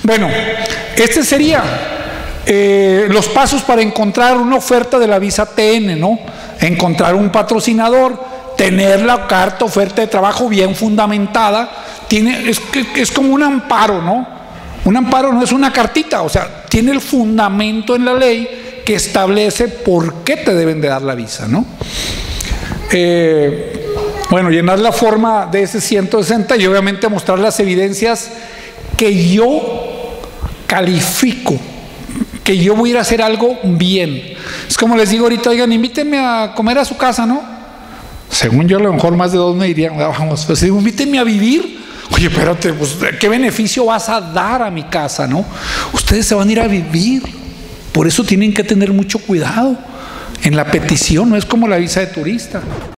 Bueno, este sería los pasos para encontrar una oferta de la visa TN, ¿no? Encontrar un patrocinador, tener la carta oferta de trabajo bien fundamentada, es como un amparo, ¿no? Un amparo no es una cartita, o sea, tiene el fundamento en la ley que establece por qué te deben de dar la visa, ¿no? Bueno, llenar la forma de ese 160 y obviamente mostrar las evidencias que yo califico, que yo voy a ir a hacer algo bien. Es como les digo ahorita, oigan, invítenme a comer a su casa, ¿no? Según yo, a lo mejor más de dos me dirían, vamos, pues digo, invítenme a vivir. Oye, espérate, pues, ¿qué beneficio vas a dar a mi casa, no? Ustedes se van a ir a vivir. Por eso tienen que tener mucho cuidado en la petición, no es como la visa de turista.